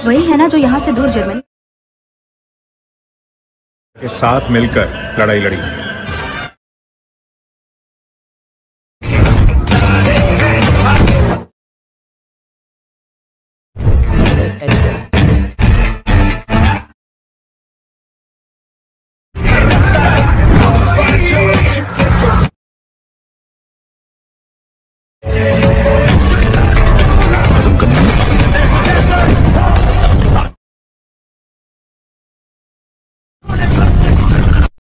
वही है ना जो यहाँ से दूर जर्मनी के साथ मिलकर लड़ाई लड़ी।